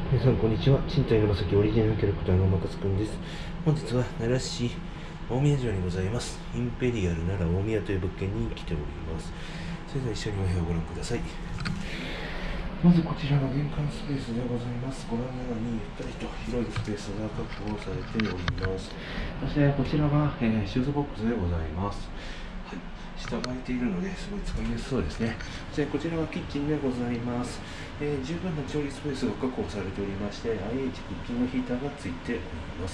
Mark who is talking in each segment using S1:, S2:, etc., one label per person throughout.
S1: 皆さんこんにちは。賃貸のまさきオリジナルキャラクターのまかつくんです。本日は奈良市大宮城にございますインペリアル奈良大宮という物件に来ております。それでは一緒にお部屋をご覧ください。まずこちらが玄関スペースでございます。ご覧のようにゆったりと広いスペースが確保されております。そしてこちらが、シューズボックスでございます。はい、下が空いているのですごい使いやすそうですね。そしてこちらはキッチンでございます。十分な調理スペースが確保されておりまして、IH クッキングヒーターがついております。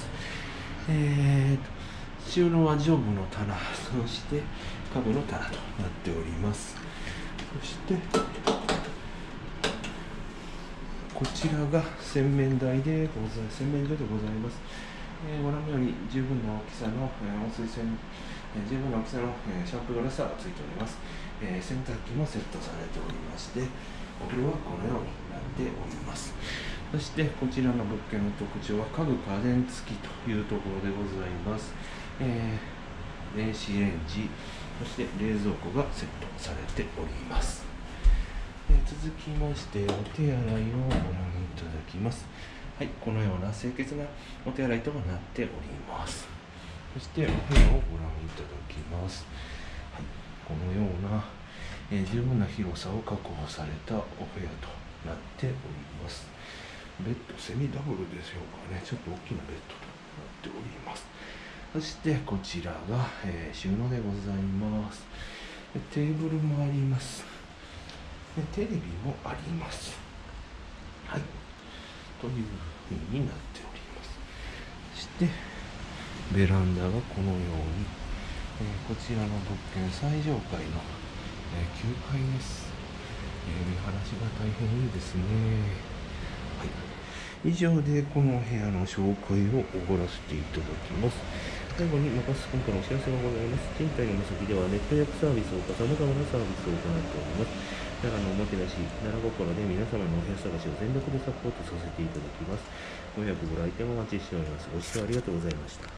S1: 収納は上部の棚、そして下部の棚となっております。そしてこちらが洗面所でございます。ご覧のように十分な大きさの温水洗、十分な大きさのシャンプードレッサーがついております。洗濯機もセットされておりまして、お風呂はこのようになっております。そしてこちらの物件の特徴は家具家電付きというところでございます。電子レンジ、そして冷蔵庫がセットされております。続きましてお手洗いをご覧いただきます。はい、このような清潔なお手洗いとなっております。そしてお部屋をご覧いただきます。はい、このような、十分な広さを確保されたお部屋となっております。ベッドセミダブルでしょうかね。ちょっと大きなベッドとなっております。そしてこちらが、収納でございます。テーブルもあります。テレビもあります。はい、という風になっております。そしてベランダがこのように、こちらの物件最上階の、9階です。見晴らしが大変いいですね。はい、以上でこの部屋の紹介を終わらせていただきます。最後にまかすくんからお知らせがございます。賃貸のまさきではネット予約サービスを様々なサービスを行っております。奈良のおもてなし、奈良心で皆様のお部屋探しを全力でサポートさせていただきます。ご予約ご来店をお待ちしております。ご視聴ありがとうございました。